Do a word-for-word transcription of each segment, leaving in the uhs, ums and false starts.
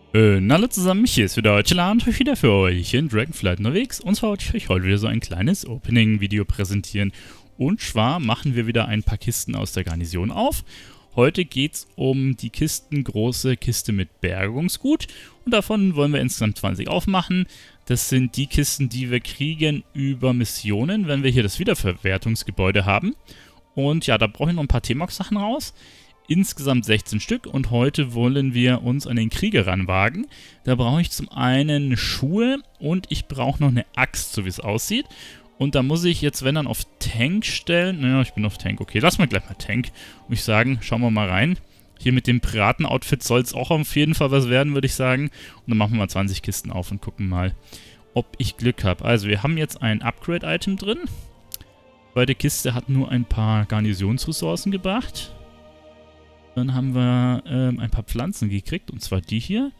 Äh, na hallo zusammen, hier ist wieder Chilla und ich wieder für euch in Dragonflight unterwegs. Und zwar wollte ich euch heute wieder so ein kleines Opening-Video präsentieren. Und zwar machen wir wieder ein paar Kisten aus der Garnison auf. Heute geht es um die Kisten, große Kiste mit Bergungsgut. Und davon wollen wir insgesamt zwanzig aufmachen. Das sind die Kisten, die wir kriegen über Missionen, wenn wir hier das Wiederverwertungsgebäude haben. Und ja, da brauche ich noch ein paar T-Mox-Sachen raus. Insgesamt sechzehn Stück und heute wollen wir uns an den Krieger ranwagen. Da brauche ich zum einen Schuhe und ich brauche noch eine Axt, so wie es aussieht. Und da muss ich jetzt, wenn dann, auf Tank stellen. Naja, ich bin auf Tank. Okay, lass mal gleich mal Tank. Und ich sagen, schauen wir mal rein. Hier mit dem Piraten-Outfit soll es auch auf jeden Fall was werden, würde ich sagen. Und dann machen wir mal zwanzig Kisten auf und gucken mal, ob ich Glück habe. Also wir haben jetzt ein Upgrade-Item drin. Die zweite Kiste hat nur ein paar Garnisonsressourcen gebracht. Dann haben wir ähm, ein paar Pflanzen gekriegt, und zwar die hier.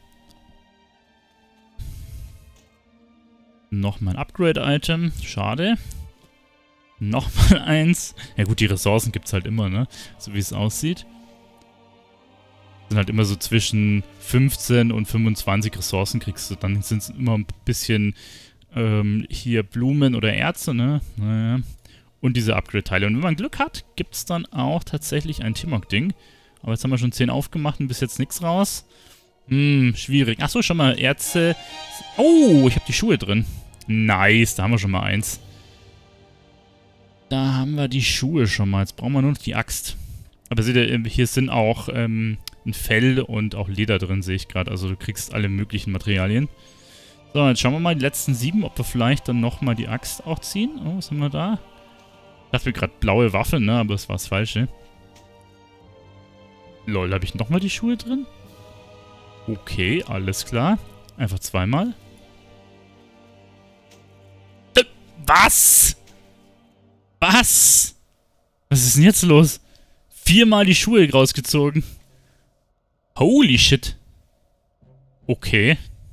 Nochmal ein Upgrade-Item, schade. Nochmal eins. Ja gut, die Ressourcen gibt es halt immer, ne? So wie es aussieht. Sind halt immer so zwischen fünfzehn und fünfundzwanzig Ressourcen kriegst du. Dann sind es immer ein bisschen ähm, hier Blumen oder Erze, ne? Naja. Und diese Upgrade-Teile. Und wenn man Glück hat, gibt es dann auch tatsächlich ein Timok-Ding. Aber jetzt haben wir schon zehn aufgemacht und bis jetzt nichts raus. Hm, schwierig. Achso, schon mal Erze. Oh, ich habe die Schuhe drin. Nice, da haben wir schon mal eins. Da haben wir die Schuhe schon mal. Jetzt brauchen wir nur noch die Axt. Aber seht ihr, hier sind auch ähm, ein Fell und auch Leder drin, sehe ich gerade. Also du kriegst alle möglichen Materialien. So, jetzt schauen wir mal die letzten sieben, ob wir vielleicht dann nochmal die Axt auch ziehen. Oh, was haben wir da? Ich dachte mir gerade blaue Waffe, ne? Aber das war das Falsche. Lol, habe ich nochmal die Schuhe drin? Okay, alles klar. Einfach zweimal. Äh, was? Was? Was ist denn jetzt los? Viermal die Schuhe rausgezogen. Holy shit. Okay.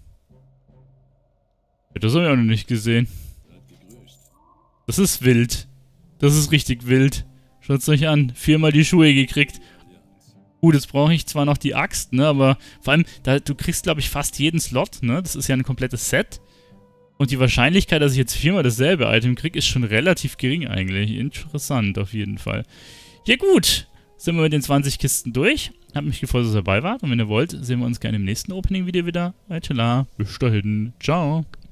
Das habe ich auch noch nicht gesehen. Das ist wild. Das ist richtig wild. Schaut es euch an. Viermal die Schuhe gekriegt. Gut, jetzt brauche ich zwar noch die Axt, ne, aber vor allem, da, du kriegst, glaube ich, fast jeden Slot, ne, das ist ja ein komplettes Set. Und die Wahrscheinlichkeit, dass ich jetzt viermal dasselbe Item kriege, ist schon relativ gering eigentlich. Interessant, auf jeden Fall. Ja gut, sind wir mit den zwanzig Kisten durch. Hat mich gefreut, dass ihr dabei wart. Und wenn ihr wollt, sehen wir uns gerne im nächsten Opening-Video wieder. Weiter, bis dahin, ciao.